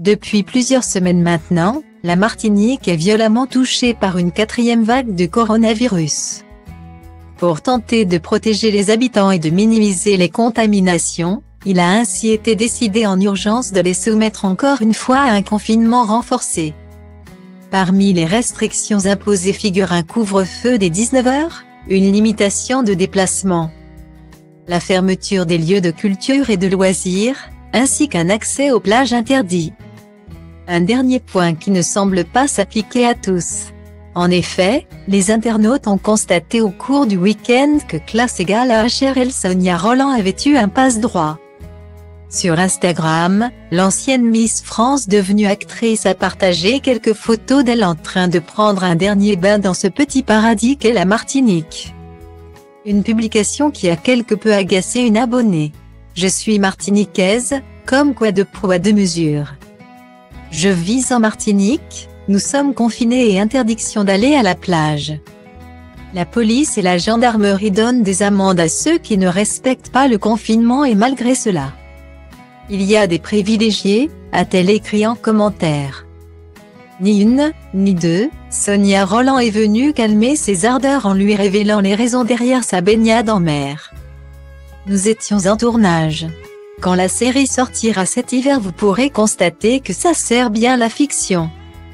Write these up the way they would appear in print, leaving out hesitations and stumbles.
Depuis plusieurs semaines maintenant, la Martinique est violemment touchée par une 4e vague de coronavirus. Pour tenter de protéger les habitants et de minimiser les contaminations, il a ainsi été décidé en urgence de les soumettre encore une fois à un confinement renforcé. Parmi les restrictions imposées figure un couvre-feu dès 19 h, une limitation de déplacement, la fermeture des lieux de culture et de loisirs, ainsi qu'un accès aux plages interdit. Un dernier point qui ne semble pas s'appliquer à tous. En effet, les internautes ont constaté au cours du week-end que classe égale à HRL Sonia Rolland avait eu un passe-droit. Sur Instagram, l'ancienne Miss France devenue actrice a partagé quelques photos d'elle en train de prendre un dernier bain dans ce petit paradis qu'est la Martinique. Une publication qui a quelque peu agacé une abonnée. Je suis martiniquaise, comme quoi de poids deux mesures. Je vis en Martinique, nous sommes confinés et interdiction d'aller à la plage. La police et la gendarmerie donnent des amendes à ceux qui ne respectent pas le confinement et malgré cela. Il y a des privilégiés, a-t-elle écrit en commentaire. Ni une, ni deux, Sonia Rolland est venue calmer ses ardeurs en lui révélant les raisons derrière sa baignade en mer. Nous étions en tournage. Quand la série sortira cet hiver, vous pourrez constater que ça sert bien la fiction.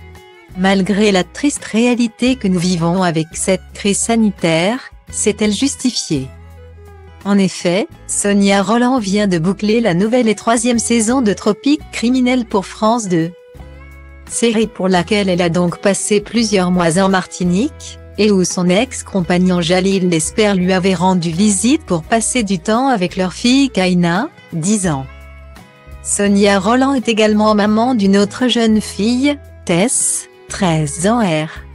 Malgré la triste réalité que nous vivons avec cette crise sanitaire, s'est-elle justifiée. En effet, Sonia Rolland vient de boucler la nouvelle et 3e saison de Tropiques criminels pour France 2. Série pour laquelle elle a donc passé plusieurs mois en Martinique, et où son ex-compagnon Jalil Lesper lui avait rendu visite pour passer du temps avec leur fille Kaina, 10 ans. Sonia Rolland est également maman d'une autre jeune fille, Tess, 13 ans.